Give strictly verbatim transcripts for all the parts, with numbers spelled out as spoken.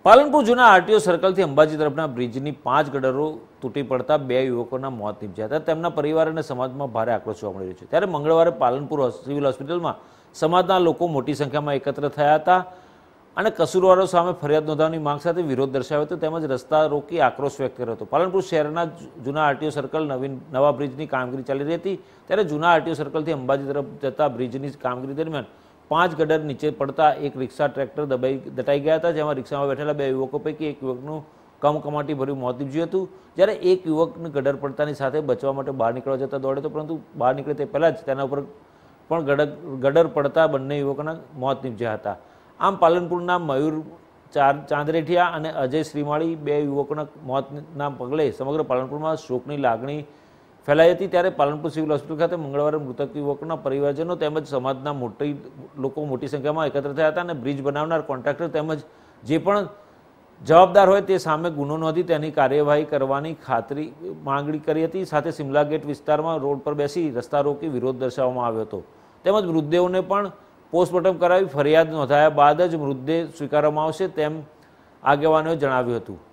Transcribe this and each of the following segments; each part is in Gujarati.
પાલનપુર જૂના આરટીઓ સર્કલથી અંબાજી તરફના બ્રિજની પાંચ ગટરો તૂટી પડતા બે યુવકોના મોત નીપજ્યા હતા। તેમના પરિવાર અને સમાજમાં ભારે આક્રોશ જોવા મળી રહ્યો છે। ત્યારે મંગળવારે પાલનપુર સિવિલ હોસ્પિટલમાં સમાજના લોકો મોટી સંખ્યામાં એકત્ર થયા હતા અને કસૂરવારો સામે ફરિયાદ નોંધવાની માંગ સાથે વિરોધ દર્શાવ્યો હતો તેમજ રસ્તા રોકી આક્રોશ વ્યક્ત કર્યો હતો। પાલનપુર શહેરના જૂના આરટીઓ સર્કલ નવીન નવા બ્રિજની કામગીરી ચાલી રહી હતી ત્યારે જૂના આરટીઓ સર્કલથી અંબાજી તરફ જતા બ્રિજની કામગીરી દરમિયાન પાંચ ગટર નીચે પડતા એક રિક્ષા ટ્રેક્ટર દબાઈ દટાઈ ગયા હતા, જેમાં રિક્ષામાં બેઠેલા બે યુવકો પૈકી એક યુવકનું કમકમાટી ભર્યું મોત નીપજ્યું હતું, જ્યારે એક યુવકને ગટર પડતાની સાથે બચવા માટે બહાર નીકળવા જતા દોડ્યો હતો, પરંતુ બહાર નીકળે તે પહેલાં જ તેના ઉપર પણ ગડર ગટર પડતા બંને યુવકોના મોત નીપજ્યા હતા। આમ પાલનપુરના મયુર ચાંદરેઠિયા અને અજય શ્રીમાળી બે યુવકોના મોતના પગલે સમગ્ર પાલનપુરમાં શોકની લાગણી ફેલાઈ હતી। ત્યારે પાલનપુર સિવિલ હોસ્પિટલ ખાતે મંગળવારે મૃતક યુવકોના પરિવારજનો તેમજ સમાજના મોટી લોકો મોટી સંખ્યામાં એકત્ર થયા હતા અને બ્રિજ બનાવનાર કોન્ટ્રાક્ટર તેમજ જે પણ જવાબદાર હોય તે સામે ગુનો નોંધી તેની કાર્યવાહી કરવાની ખાતરી માંગણી કરી હતી। સાથે સિમલા ગેટ વિસ્તારમાં રોડ પર બેસી રસ્તા રોકી વિરોધ દર્શાવવામાં આવ્યો હતો તેમજ મૃતદેહોને પણ પોસ્ટમોર્ટમ કરાવી ફરિયાદ નોંધાયા બાદ જ મૃતદેહ સ્વીકારવામાં આવશે તેમ આગેવાનોએ જણાવ્યું હતું।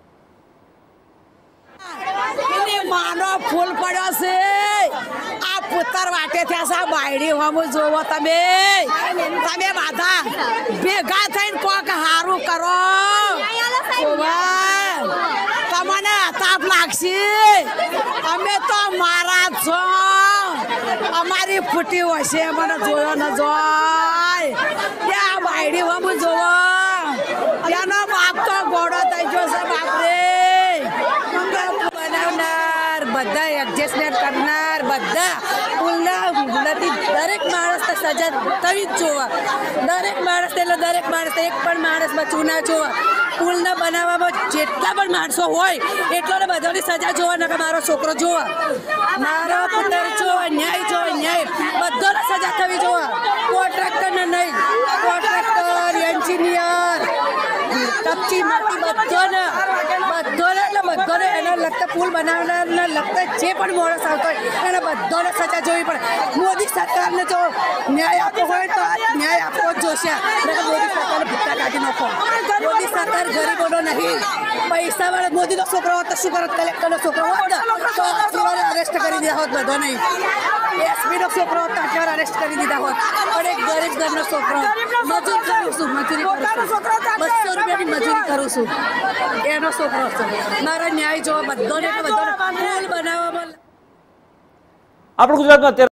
માનો ફૂલ પડ્યો છે આ પુત્ર વાટે થયા છે બાયડી હોમ જોવો તમે તમે બધા ભેગા થઈને કોક હારું કરો તમને તાપ લાગશે। અમે તો મારા છો અમારી ફૂટી હોય છે મને જોયો ન જોય ત્યાં બાયડી હોમ જોવો એનો બાપ તો ગોળો થઈ ગયો છે બાપરે બધા એડજસ્ટમેન્ટ કરનાર બધા પુલના નથી દરેક માણસને સજા થવી જ જોવા દરેક માણસ એટલે દરેક માણસ એક પણ માણસ બચવું ના જોવા પુલના બનાવવામાં જેટલા પણ માણસો હોય એટલો બધાની સજા જોવા નકર મારો છોકરો જોવા મારો પુત્ર જોવા ન્યાય જોવા ન્યાય બધાને સજા થવી જોવા કોન્ટ્રાક્ટરને નહીં કોન્ટ્રાક્ટર એન્જિનિયર કપચી માટી બધાને બધાને એટલે બધાને એના લગતા પુલ બનાવનારના લગતા જે પણ માણસ આવતો હોય એને બધાને સજા જોવી પડે। મોદી સરકારને જો ન્યાય આપવો હોય તો ન્યાય આપવો જ જોશે, મોદી સરકારને ભૂખતા કાઢી નાખો। મોદી સરકાર ગરીબોનો નહીં પૈસાવાળા મોદીનો છોકરો હોત તો શું કરત, કલેક્ટરનો છોકરો હોત તો અત્યારે અરેસ્ટ કરી દીધા હોત, બધો નહીં એસપીનો છોકરો હોત તો અત્યારે અરેસ્ટ કરી દીધા હોત, પણ એક ગરીબ ઘરનો છોકરો મજૂર કરું છું મજૂરી કરું છું બસો રૂપિયાની મજૂરી કરું છું એનો છોકરો છે મારા ન્યાય જોવા બધાને બધાને પુલ બનાવવામાં। આપણે ગુજરાતમાં